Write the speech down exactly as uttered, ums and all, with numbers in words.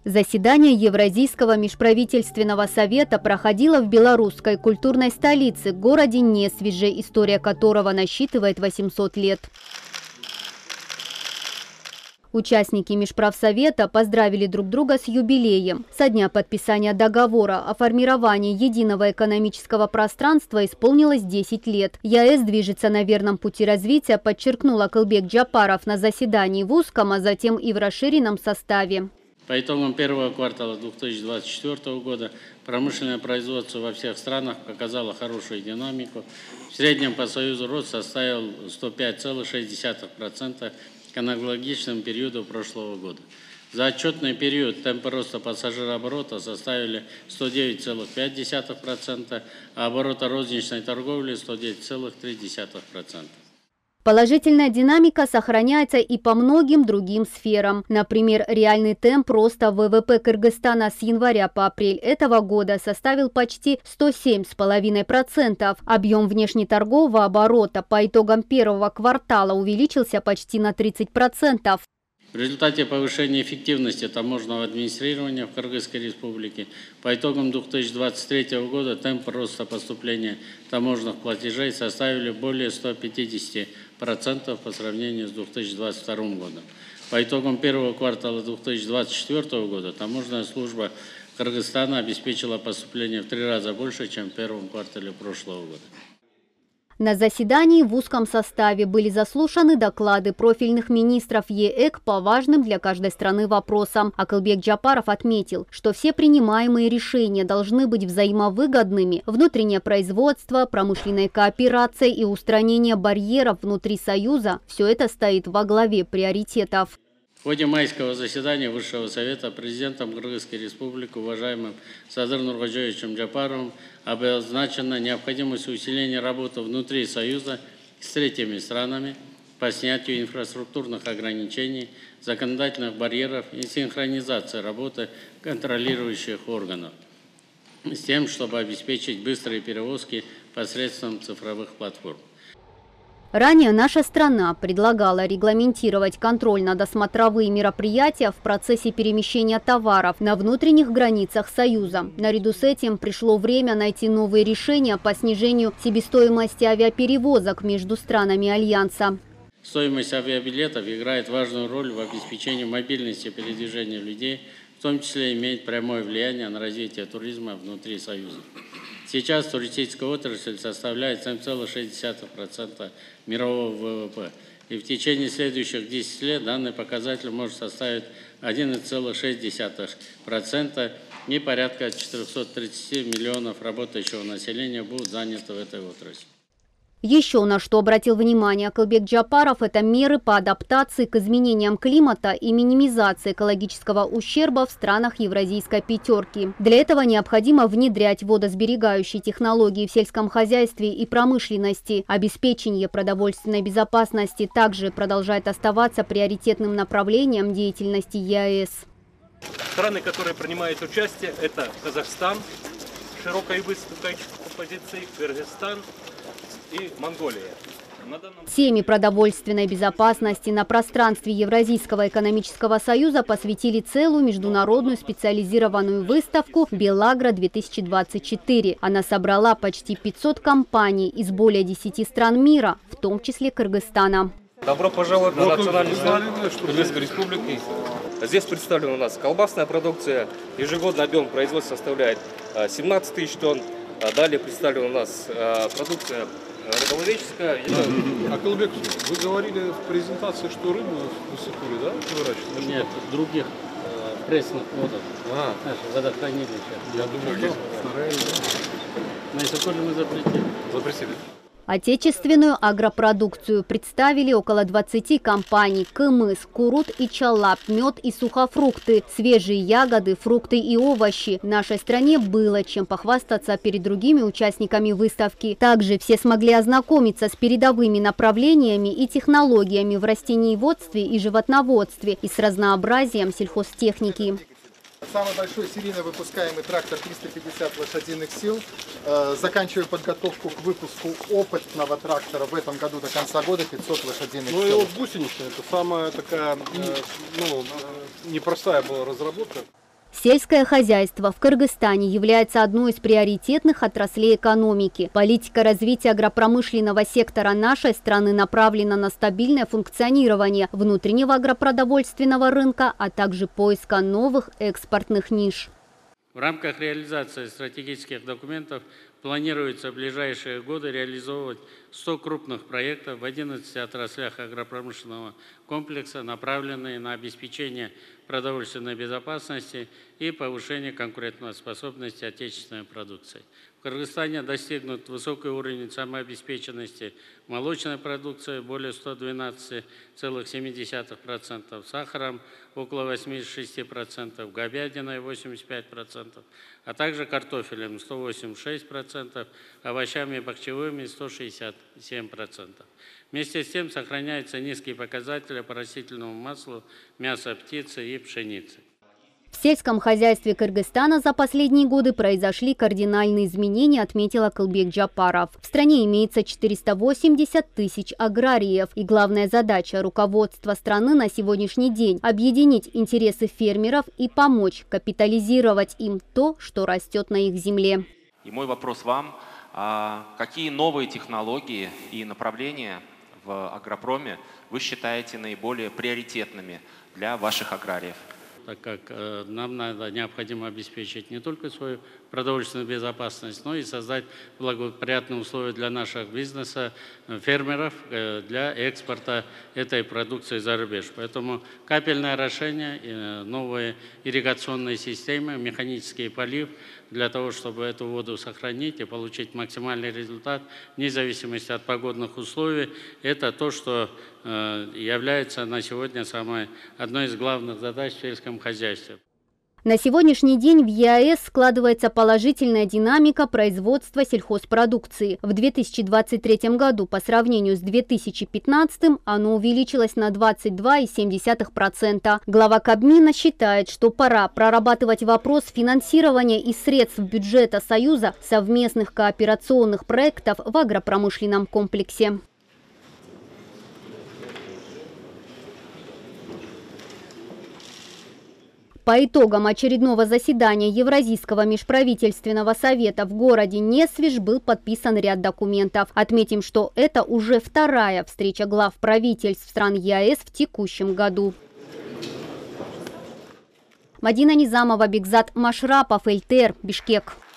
Заседание Евразийского межправительственного совета проходило в белорусской культурной столице, городе Несвиже, история которого насчитывает восемьсот лет. Участники межправсовета поздравили друг друга с юбилеем. Со дня подписания договора о формировании единого экономического пространства исполнилось десять лет. ЕАЭС движется на верном пути развития, подчеркнул Акылбек Джапаров на заседании в узком, а затем и в расширенном составе. По итогам первого квартала две тысячи двадцать четвёртого года промышленное производство во всех странах показало хорошую динамику. В среднем по Союзу рост составил сто пять целых шесть десятых процента к аналогичному периоду прошлого года. За отчетный период темпы роста пассажирооборота составили сто девять целых пять десятых процента, а оборота розничной торговли сто девять целых три десятых процента. Положительная динамика сохраняется и по многим другим сферам. Например, реальный темп роста ВВП Кыргызстана с января по апрель этого года составил почти сто семь целых пять десятых процента. Объем внешнеторгового оборота по итогам первого квартала увеличился почти на тридцать процентов. В результате повышения эффективности таможенного администрирования в Кыргызской республике по итогам две тысячи двадцать третьего года темп роста поступления таможенных платежей составили более ста пятидесяти процентов по сравнению с две тысячи двадцать вторым годом. По итогам первого квартала две тысячи двадцать четвёртого года таможенная служба Кыргызстана обеспечила поступление в три раза больше, чем в первом квартале прошлого года. На заседании в узком составе были заслушаны доклады профильных министров ЕЭК по важным для каждой страны вопросам. Акылбек Джапаров отметил, что все принимаемые решения должны быть взаимовыгодными. Внутреннее производство, промышленная кооперация и устранение барьеров внутри Союза – все это стоит во главе приоритетов. В ходе майского заседания Высшего совета президентом Кыргызской республики уважаемым Садыр Нуркожоевичем Джапаровым обозначена необходимость усиления работы внутри Союза с третьими странами по снятию инфраструктурных ограничений, законодательных барьеров и синхронизации работы контролирующих органов с тем, чтобы обеспечить быстрые перевозки посредством цифровых платформ. Ранее наша страна предлагала регламентировать контроль над осмотровые мероприятия в процессе перемещения товаров на внутренних границах Союза. Наряду с этим пришло время найти новые решения по снижению себестоимости авиаперевозок между странами Альянса. Стоимость авиабилетов играет важную роль в обеспечении мобильности передвижения людей, в том числе имеет прямое влияние на развитие туризма внутри Союза. Сейчас туристическая отрасль составляет семь целых шесть десятых процента мирового ВВП, и в течение следующих десяти лет данный показатель может составить одиннадцать целых шесть десятых процента, и порядка четырёхсот тридцати миллионов работающего населения будут заняты в этой отрасли. Еще на что обратил внимание Акылбек Джапаров – это меры по адаптации к изменениям климата и минимизации экологического ущерба в странах Евразийской пятерки. Для этого необходимо внедрять водосберегающие технологии в сельском хозяйстве и промышленности. Обеспечение продовольственной безопасности также продолжает оставаться приоритетным направлением деятельности ЕАЭС. Страны, которые принимают участие, это Казахстан, широкой выступающей позиции, Кыргызстан и Монголия. Теме продовольственной безопасности на пространстве Евразийского экономического союза посвятили целую международную специализированную выставку «Белагро-две тысячи двадцать четыре». Она собрала почти пятьсот компаний из более десяти стран мира, в том числе Кыргызстана. Добро пожаловать на национальный сцену Кыргызской республики. Здесь представлена у нас колбасная продукция. Ежегодный объем производства составляет семнадцать тысяч тонн. Далее представлена у нас продукция рыболовеческая. Акылбек, вы говорили в презентации, что рыбу в Исыкуле, да, выращивают? Нет, других э, пресных водах. А. Наше водохранилище. Я думаю, на Исыкуле мы запретили. Запретили. Отечественную агропродукцию представили около двадцати компаний: кымыс, курут и чалап, мед и сухофрукты, свежие ягоды, фрукты и овощи. В нашей стране было чем похвастаться перед другими участниками выставки. Также все смогли ознакомиться с передовыми направлениями и технологиями в растениеводстве и животноводстве и с разнообразием сельхозтехники. Самый большой серийно выпускаемый трактор триста пятьдесят лошадиных сил. Заканчиваю подготовку к выпуску опытного трактора в этом году до конца года пятьсот лошадиных ну, сил. Ну и вот гусеничная, это самая такая, ну, непростая была разработка. Сельское хозяйство в Кыргызстане является одной из приоритетных отраслей экономики. Политика развития агропромышленного сектора нашей страны направлена на стабильное функционирование внутреннего агропродовольственного рынка, а также поиска новых экспортных ниш. В рамках реализации стратегических документов планируется в ближайшие годы реализовывать сто крупных проектов в одиннадцати отраслях агропромышленного комплекса, направленные на обеспечение продовольственной безопасности и повышение конкурентоспособности отечественной продукции. В Кыргызстане достигнут высокий уровень самообеспеченности молочной продукции более ста двенадцати целых семи десятых процента, сахаром около восьмидесяти шести процентов, говядиной восемьдесят пять процентов, а также картофелем сто восемьдесят шесть процентов, овощами и бахчевыми сто шестьдесят семь процентов. Вместе с тем сохраняются низкие показатели по растительному маслу, мясу птицы и пшеницы. В сельском хозяйстве Кыргызстана за последние годы произошли кардинальные изменения, отметила Кылбек Джапаров. В стране имеется четыреста восемьдесят тысяч аграриев. И главная задача руководства страны на сегодняшний день – объединить интересы фермеров и помочь капитализировать им то, что растет на их земле. И мой вопрос вам. Какие новые технологии и направления в агропроме вы считаете наиболее приоритетными для ваших аграриев? Так как э, нам надо, необходимо обеспечить не только свою продовольственную безопасность, но и создать благоприятные условия для нашего бизнеса, фермеров, э, для экспорта этой продукции за рубеж. Поэтому капельное орошение, э, новые ирригационные системы, механический полив, для того, чтобы эту воду сохранить и получить максимальный результат, вне зависимости от погодных условий, это то, что э, является на сегодня самой, одной из главных задач в сельском хозяйстве. На сегодняшний день в ЕАЭС складывается положительная динамика производства сельхозпродукции. В две тысячи двадцать третьем году по сравнению с две тысячи пятнадцатым оно увеличилось на двадцать два и семь десятых процента. Глава Кабмина считает, что пора прорабатывать вопрос финансирования из средств бюджета Союза совместных кооперационных проектов в агропромышленном комплексе. По итогам очередного заседания Евразийского межправительственного совета в городе Несвиж был подписан ряд документов. Отметим, что это уже вторая встреча глав правительств стран ЕАЭС в текущем году. Мадина Низамова, Бекзат Машрапов, эл тэ эр, Бишкек.